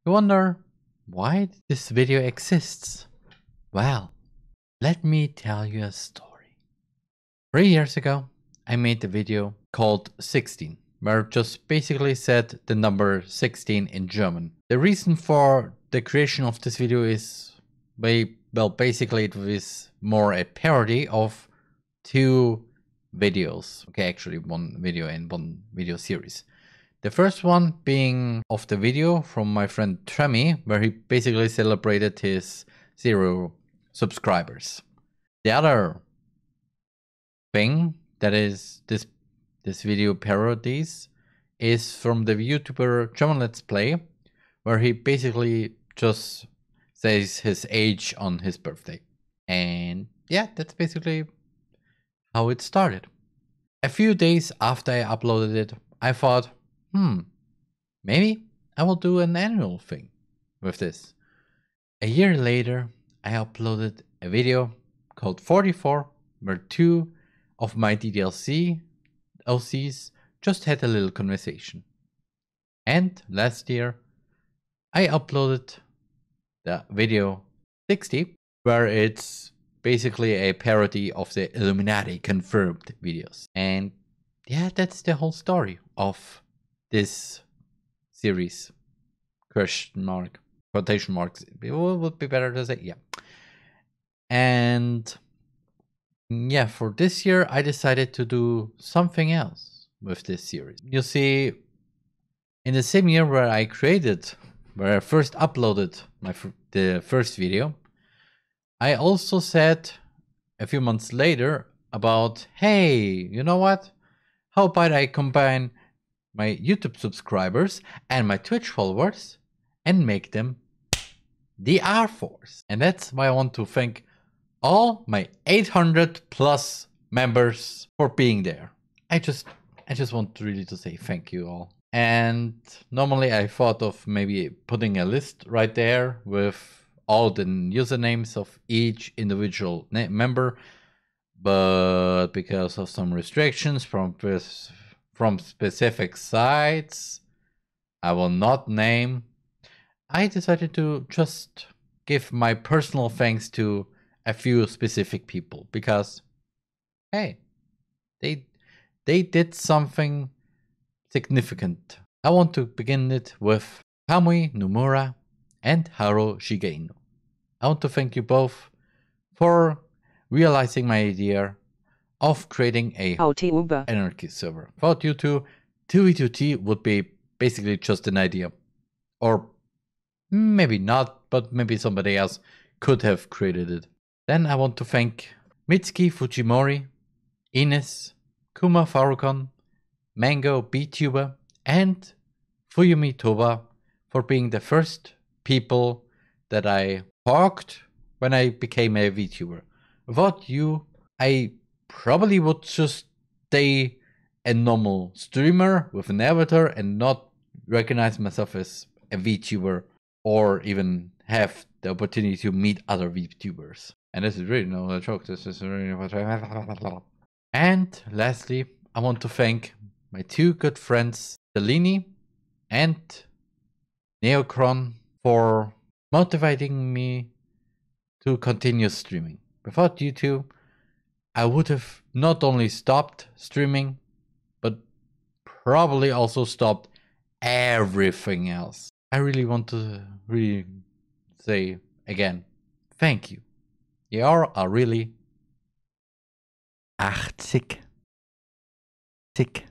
You wonder why this video exists? Well, let me tell you a story. 3 years ago, I made a video called 16, where it just basically said the number 16 in German. The reason for the creation of this video is, well, basically it was more a parody of 2 videos. Okay, actually 1 video and 1 video series. The first one being of the video from my friend Tremi, where he basically celebrated his 0 subscribers. The other thing that is this video parodies is from the YouTuber German Let's Play, where he basically just says his age on his birthday. And yeah, that's basically how it started. A few days after I uploaded it, I thought, maybe I will do an annual thing with this. A year later, I uploaded a video called 44, where 2 of my DDLC LCs just had a little conversation. And last year, I uploaded the video 60, where it's basically a parody of the Illuminati confirmed videos. And yeah, that's the whole story of this series. Question mark, quotation marks, it would be better to say, yeah. And yeah, for this year, I decided to do something else with this series. You see, in the same year where I first uploaded the first video, I also said a few months later about, hey, you know what? How about I combine my YouTube subscribers and my Twitch followers and make them the R-Force. And that's why I want to thank all my 800 plus members for being there. I just want really to say thank you all. And normally I thought of maybe putting a list right there with all the usernames of each individual member, but because of some restrictions from specific sites I will not name, I decided to just give my personal thanks to a few specific people, because hey, they did something significant. I want to begin it with Kamui Nomura and Haro Shigeinu. I want to thank you both for realizing my idea of creating a anarchy server. Without you two, 2v2t would be basically just an idea. Or maybe not, but maybe somebody else could have created it. Then I want to thank Mitsuki Fujimori, Ines, Kuma Farukon, Mango BTuber, and Fuyumi Toba for being the first people that I talked when I became a VTuber. Without you, I probably would just stay a normal streamer with an avatar and not recognize myself as a VTuber, or even have the opportunity to meet other VTubers. And this is really no a joke. This is really. And lastly, I want to thank my 2 good friends, Delini and Neocron, for motivating me to continue streaming. Without you 2, I would have not only stopped streaming, but probably also stopped everything else. I really want to say again, thank you. You are really 80.